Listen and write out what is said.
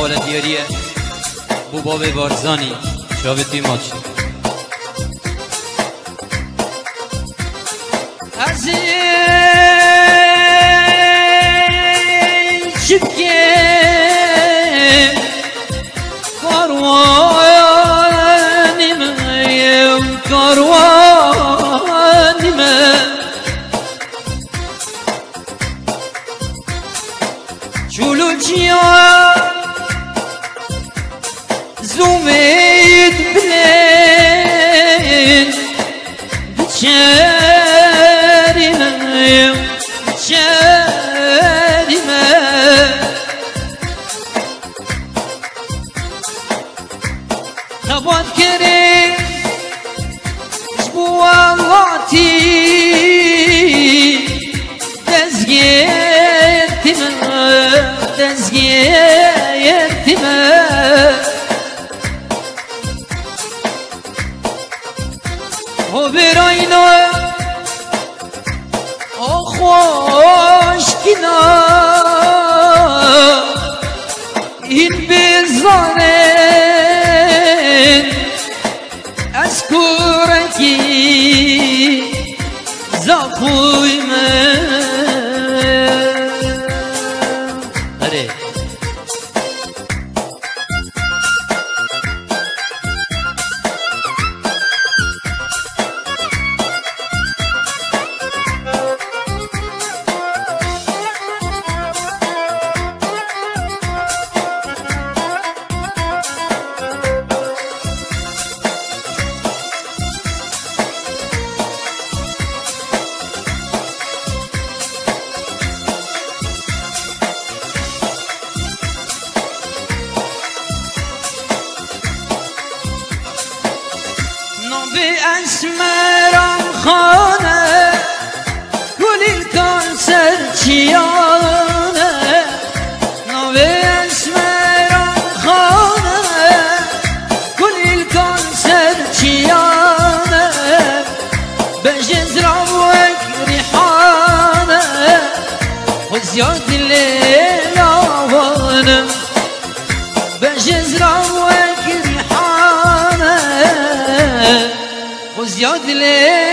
حال دیاریه بو باب بارزانی شابه توی ماچ از چکه کاروانیم چولو چیا زومید بلین بچریم تباد کریم جبوالاتی دزگیرتیم و براینا خوش کنا این بزانن از کورکی زخوی من آره به اسمران خانه گلی کن سرچیانه به اسمران خانه گلی کن سرچیانه به جزرا و ریحانه و زیاد لیلاوانه به جزرا و زیاد لی